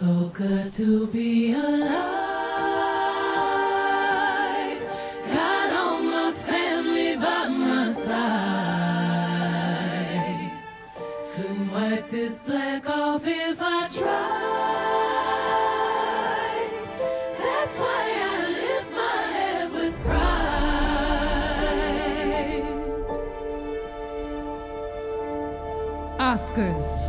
so good to be alive. Got all my family by my side. Couldn't wipe this black off if I tried. That's why I lift my head with pride. Oscars.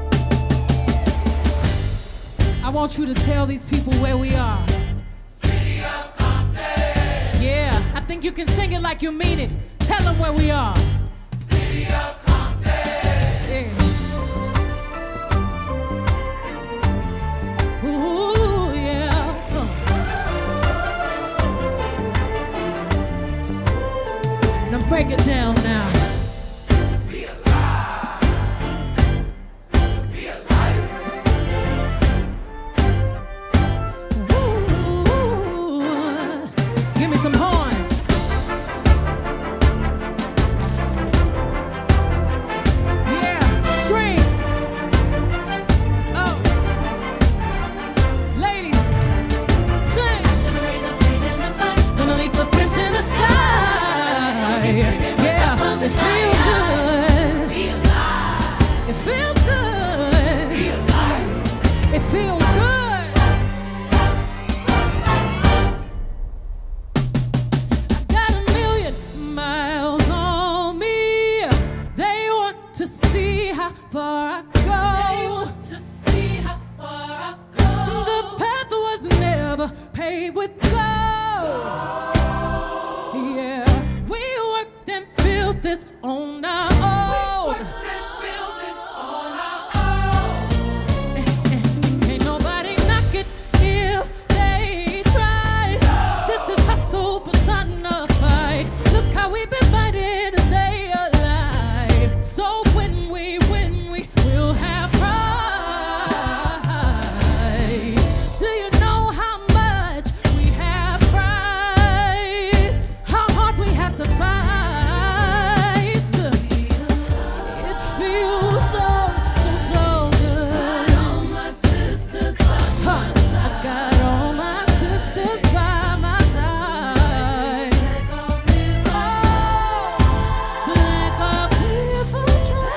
I want you to tell these people where we are. City of Compton. Yeah, I think you can sing it like you mean it. Tell them where we are. City of Compton. Yeah. Ooh, yeah. Now break it down now. Some horns. Yeah, strings. Oh, ladies, sing. To the rain, the pain, and the fight. Gonna leave footprints in the sky. Yeah, it feels good. It feels good. It feels good. To see how far I go. They want to see how far I go. The path was never paved with gold. Yeah, we worked and built this on our own. Ain't nobody knock it if they tried. This is hustle personified. Look how we've been fighting to stay alive. So when we win, we will have pride. Do you know how much we have pride? How hard we had to fight. It feels so good. All my sisters by my side. I got all my sisters by my side. Black off if I try.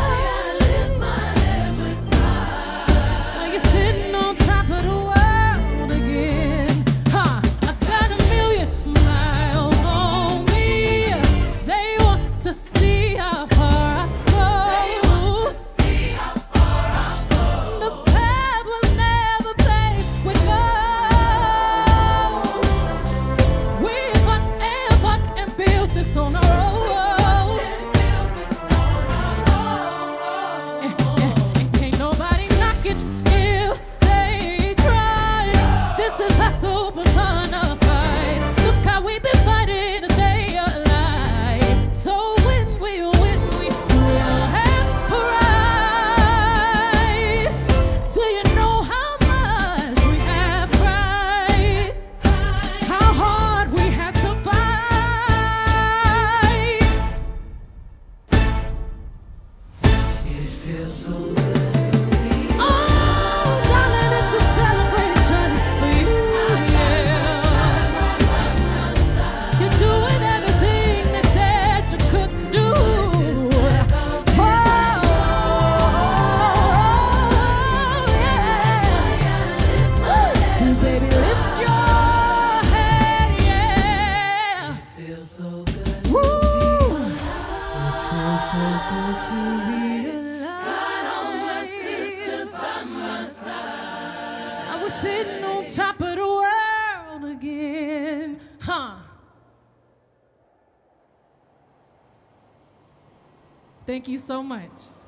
You're sitting on top of the world again. Huh? I got a million miles on me. They want to see how far I go. The path was never paved with gold. We fought and built this on our own. And can't nobody knock it if they try. This is hustle personified. Look how we've been fighting to stay alive. So when we win, we will have pride. Do you know how much we have pride? How hard we had to fight. It feels so good to be. Oh, darling, it's a celebration for you. Yeah. You're doing everything they said you couldn't do. Oh, yeah. Baby, lift your head, yeah. It feels so good to be alive. It feels so good to be alive. Got all my sisters by my side. I was sitting on top of the world again. Huh? Thank you so much.